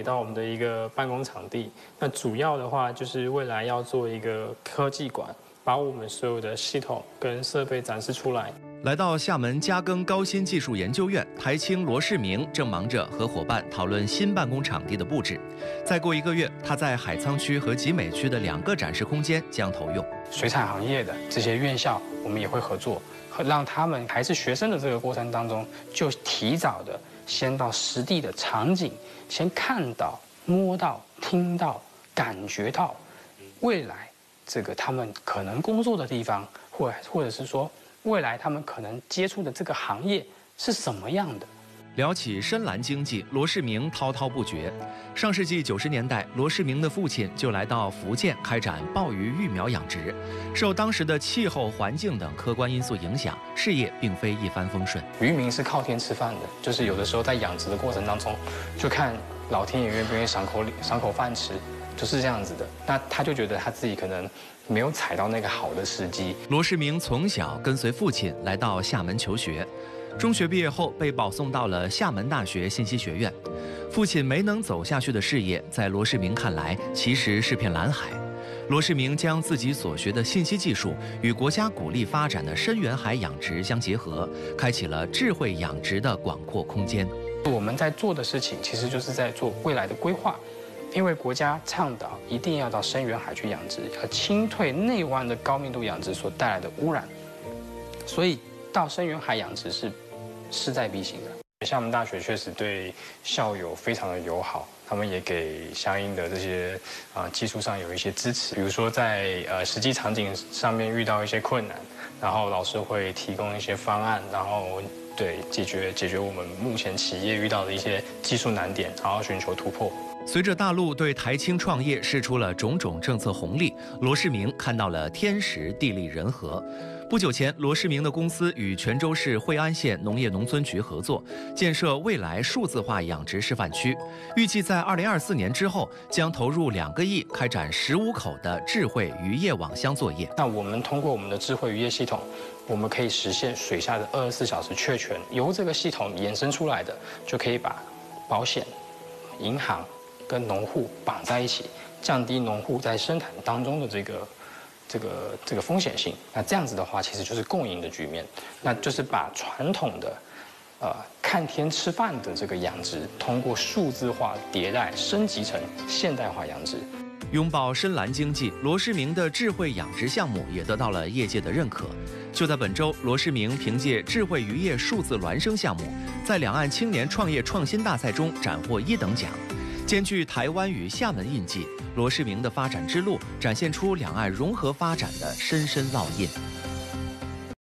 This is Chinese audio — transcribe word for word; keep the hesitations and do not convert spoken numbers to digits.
到我们的一个办公场地，那主要的话就是未来要做一个科技馆，把我们所有的系统跟设备展示出来。 来到厦门嘉庚高新技术研究院，台青罗世明正忙着和伙伴讨论新办公场地的布置。再过一个月，他在海沧区和集美区的两个展示空间将投用。 水产行业的这些院校，我们也会合作，让他们还是学生的这个过程当中，就提早的先到实地的场景，先看到、摸到、听到、感觉到未来这个他们可能工作的地方，或或者是说未来他们可能接触的这个行业是什么样的。 聊起深蓝经济，罗世明滔滔不绝。上世纪九十年代，罗世明的父亲就来到福建开展鲍鱼育苗养殖。受当时的气候、环境等客观因素影响，事业并非一帆风顺。 渔民是靠天吃饭的，就是有的时候在养殖的过程当中，就看老天爷愿不愿意赏口赏口饭吃，就是这样子的。那他就觉得他自己可能没有踩到那个好的时机。 罗世明从小跟随父亲来到厦门求学。中学毕业后被保送到了厦门大学信息学院，父亲没能走下去的事业，在罗世明看来其实是片蓝海。罗世明将自己所学的信息技术与国家鼓励发展的深远海养殖相结合，开启了智慧养殖的广阔空间。 我们在做的事情其实就是在做未来的规划，因为国家倡导一定要到深远海去养殖，要清退内湾的高密度养殖所带来的污染，所以到深远海养殖是势在必行的。厦门大学确实对校友非常的友好，他们也给相应的这些啊、呃、技术上有一些支持，比如说在呃实际场景上面遇到一些困难，然后老师会提供一些方案，然后对解决解决我们目前企业遇到的一些技术难点，然后寻求突破。 随着大陆对台青创业释出了种种政策红利，罗世明看到了天时地利人和。不久前，罗世明的公司与泉州市惠安县农业农村局合作，建设未来数字化养殖示范区，预计在二零二四年之后将投入两个亿，开展十五口的智慧渔业网箱作业。 那我们通过我们的智慧渔业系统，我们可以实现水下的二十四小时确权，由这个系统衍生出来的，就可以把保险、银行跟农户绑在一起，降低农户在生产当中的这个。这个这个风险性，那这样子的话，其实就是共赢的局面，那就是把传统的，呃看天吃饭的这个养殖，通过数字化迭代升级成现代化养殖。 拥抱深蓝经济，罗世明的智慧养殖项目也得到了业界的认可。就在本周，罗世明凭借智慧渔业数字孪生项目，在两岸青年创业创新大赛中斩获一等奖。兼具台湾与厦门印记，罗世明的发展之路展现出两岸融合发展的深深烙印。